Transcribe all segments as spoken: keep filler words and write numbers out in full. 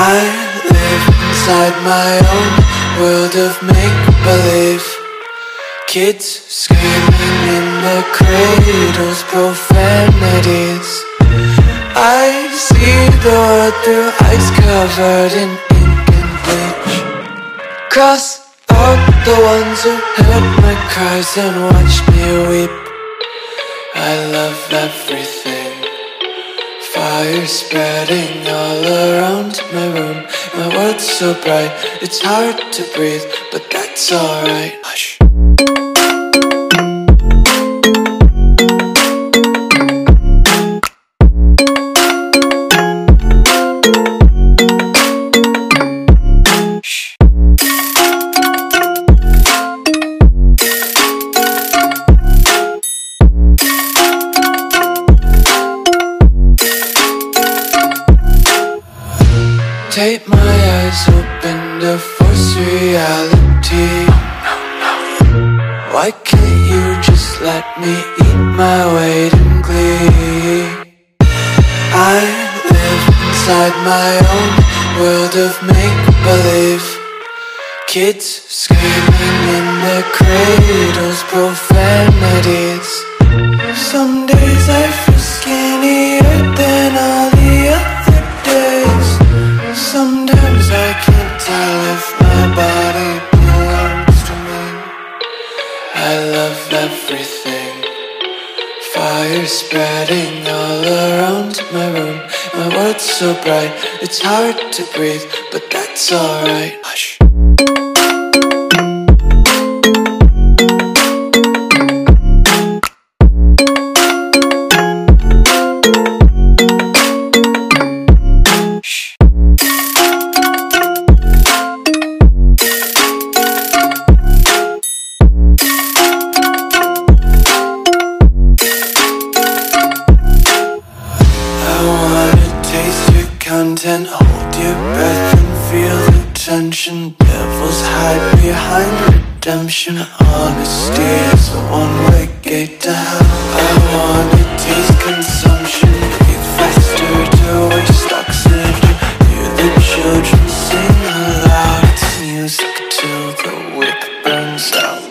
I live inside my own world of make-believe. Kids screaming in the cradles, profanities. I see the world through eyes covered in ink and bleach. Cross out the ones who heard my cries and watched me weep. I love everything. Fire spreading all around my room. My world's so bright, it's hard to breathe, but that's alright. Hush. Tape my eyes open to force reality. Why can't you just let me eat my weight in glee? I live inside my own world of make-believe. Kids screaming in their cradles, profanities. Some days I feel skinnier than all the other days. Sometimes I can't tell if my body belongs to me. I love everything. Fire spreading all around my room. My world's so bright, it's hard to breathe, but that's alright. Hush. Content, hold your breath and feel the tension. Devils hide behind redemption. Honesty is a one-way gate to hell. I wanna taste consumption. Breathe faster to waste oxygen. Hear the children sing aloud. It's music till the wick burns out.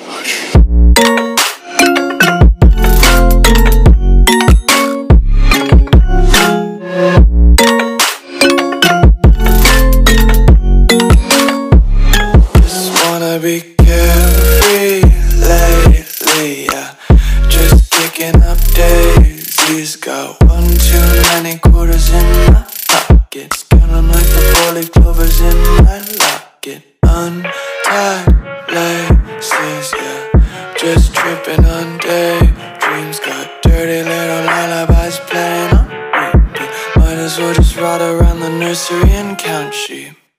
Be carefree lately, yeah. Just kicking up daisies. Got one too many quarters in my pockets. Count 'em like the four-leaf clovers in my locket. Untied laces, yeah. Just tripping on daydreams. Got dirty little lullabies playing on repeat. Might as well just ride around the nursery and count sheep.